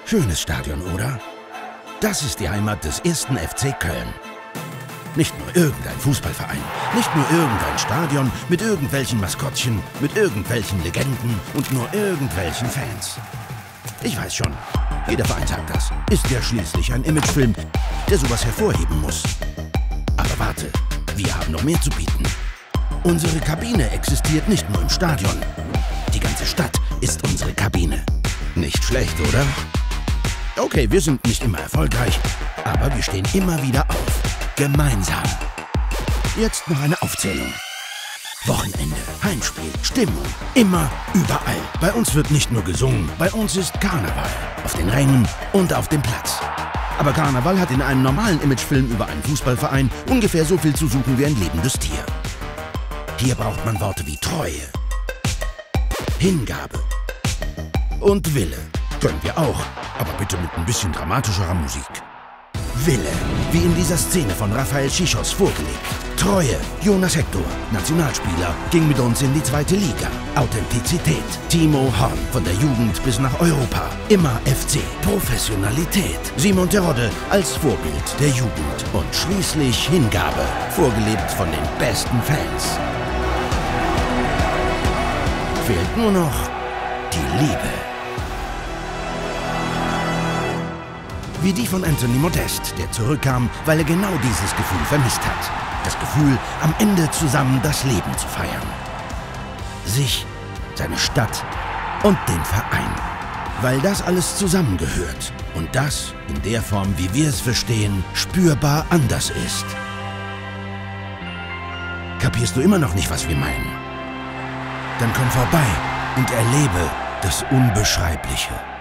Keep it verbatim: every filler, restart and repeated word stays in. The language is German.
Schönes Stadion, oder? Das ist die Heimat des ersten F C Köln. Nicht nur irgendein Fußballverein, nicht nur irgendein Stadion mit irgendwelchen Maskottchen, mit irgendwelchen Legenden und nur irgendwelchen Fans. Ich weiß schon, jeder Verein sagt das. Ist ja schließlich ein Imagefilm, der sowas hervorheben muss. Aber warte, wir haben noch mehr zu bieten. Unsere Kabine existiert nicht nur im Stadion. Die ganze Stadt ist unsere Kabine. Nicht schlecht, oder? Okay, wir sind nicht immer erfolgreich, aber wir stehen immer wieder auf. Gemeinsam. Jetzt noch eine Aufzählung. Wochenende, Heimspiel, Stimmung. Immer, überall. Bei uns wird nicht nur gesungen, bei uns ist Karneval. Auf den Rängen und auf dem Platz. Aber Karneval hat in einem normalen Imagefilm über einen Fußballverein ungefähr so viel zu suchen wie ein lebendes Tier. Hier braucht man Worte wie Treue, Hingabe und Wille. Können wir auch, aber bitte mit ein bisschen dramatischerer Musik. Wille, wie in dieser Szene von Rafael Schichos vorgelegt. Treue, Jonas Hector, Nationalspieler, ging mit uns in die zweite Liga. Authentizität, Timo Horn, von der Jugend bis nach Europa. Immer F C. Professionalität, Simon Terodde als Vorbild der Jugend. Und schließlich Hingabe, vorgelebt von den besten Fans. Fehlt nur noch die Liebe. Wie die von Anthony Modest, der zurückkam, weil er genau dieses Gefühl vermisst hat. Das Gefühl, am Ende zusammen das Leben zu feiern. Sich, seine Stadt und den Verein. Weil das alles zusammengehört und das, in der Form, wie wir es verstehen, spürbar anders ist. Kapierst du immer noch nicht, was wir meinen? Dann komm vorbei und erlebe das Unbeschreibliche.